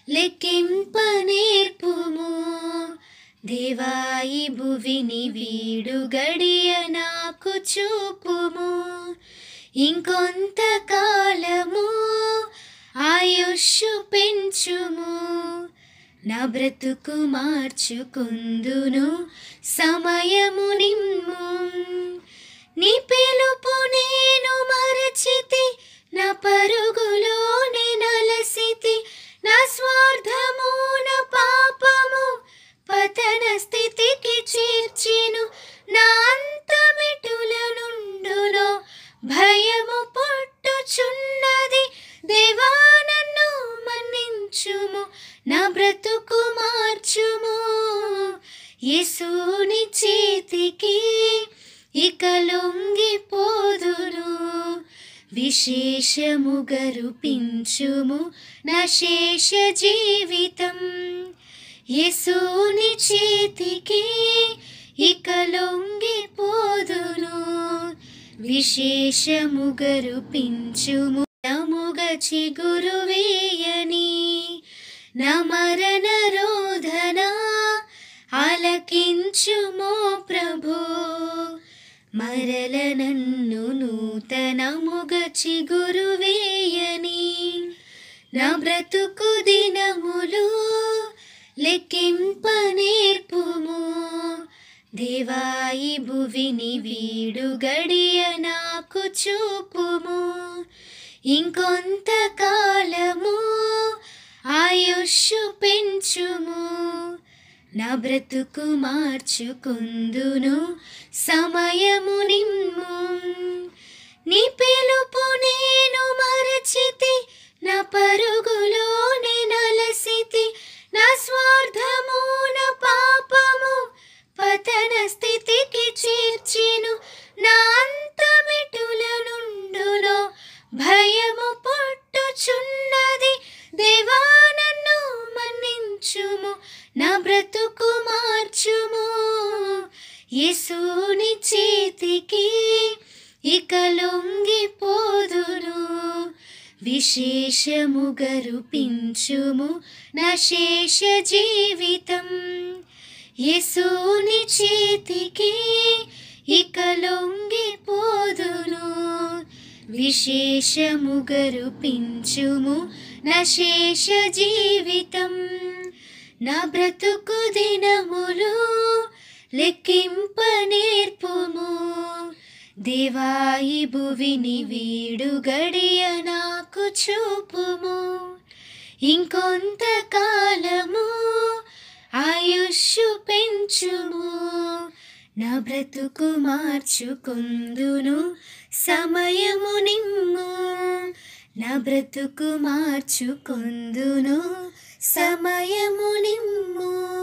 లెక్కింప నేర్పుము. దేవా ఈ భువిని వీడు గడియ నాకు చూపుము. ఇంకొంత కాలము ఆయుష్షు పెంచుము. నా బ్రతుకు మార్చుకుందును సమయము నిమ్ము. నీ పిలుపు నేను మరచితి, నా పరుగులోనే నలసితి. నా స్వార్థము నా పాపము పతన స్థితికి చేర్చెను. నా అంతమెటుల నుండునో భయము పుట్టుచున్నది. దేవా నన్ను మన్నించుము, నా బ్రతుకు మార్చుము. యేసుని చేతికి ఇక లొంగిపోదును. విశేషముగా రూపించుము నా శేష జీవితం. యేసుని చేతికి ఇక లొంగిపోదును. విశేషముగా రూపించుము. నముగ చిగురు వేయని నా మరణ రోదన ఆలకించుమో ప్రభో. మరల నన్ను నూతనముగ చిగురు వేయని నా బ్రతుకు దినములు లెక్కింప నేర్పుము. దేవా ఈ భువిని వీడు గడియ నాకు చూపుము. ఇంకొంత కాలము ఆయుష్షు పెంచుము. నా బ్రతుకు మార్చుకుందును సమయము నిమ్ము. నీ పిలుపు నేను మరచితి, నా పరుగులోనే నలసితి. నా స్వార్థము నా పాపము పతన స్థితికి చేర్చెను. నా అంతమెటుల నుండునో భయము పుట్టుచున్నది. దేవా నన్ను మన్నించుము, నా బ్రతుకు మార్చుము. యేసుని చేతికి ఇక లొంగిపోదును. విశేషముగా రూపించుము నా శేష జీవితం. యేసుని చేతికి ఇక లొంగిపోదును. విశేషముగా రూపించుము నా శేష జీవితం. నా బ్రతుకు దినములు లెక్కింప నేర్పుము. దేవా ఈ భువిని వీడు గడియ నాకు చూపుము. ఇంకొంత కాలము ఆయుష్షు పెంచుము. నా బ్రతుకు మార్చుకుందును సమయము నిమ్ము. నా బ్రతుకు మార్చుకుందును సమయము నిమ్ము.